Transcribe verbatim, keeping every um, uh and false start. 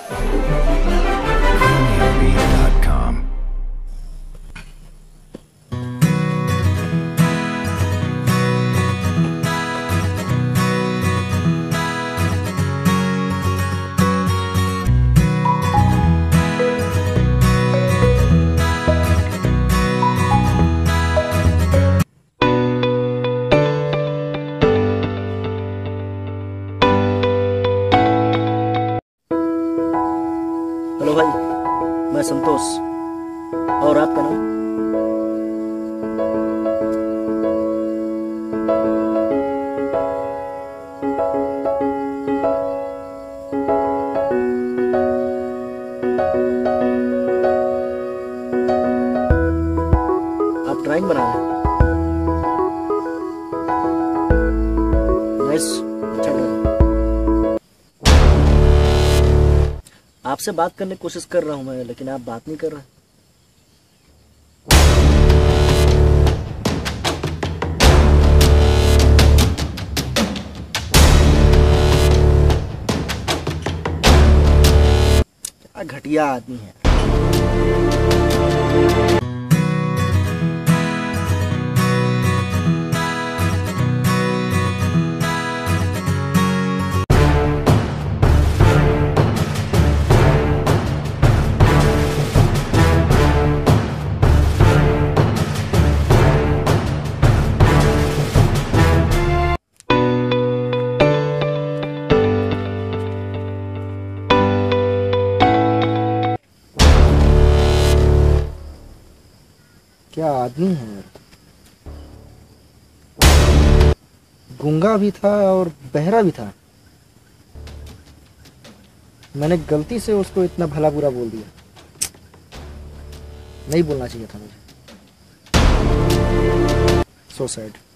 Dot com. Hello भाई, मैं संतोष। और आपका नाम? आप ड्राइंग बना रहे हैं? नाइस, अच्छा ड्राइंग। आपसे बात करने की कोशिश कर रहा हूं मैं, लेकिन आप बात नहीं कर रहे। क्या घटिया आदमी है। क्या आदमी है। गूंगा भी था और बहरा भी था। मैंने गलती से उसको इतना भला बुरा बोल दिया। नहीं बोलना चाहिए था मुझे। So sad.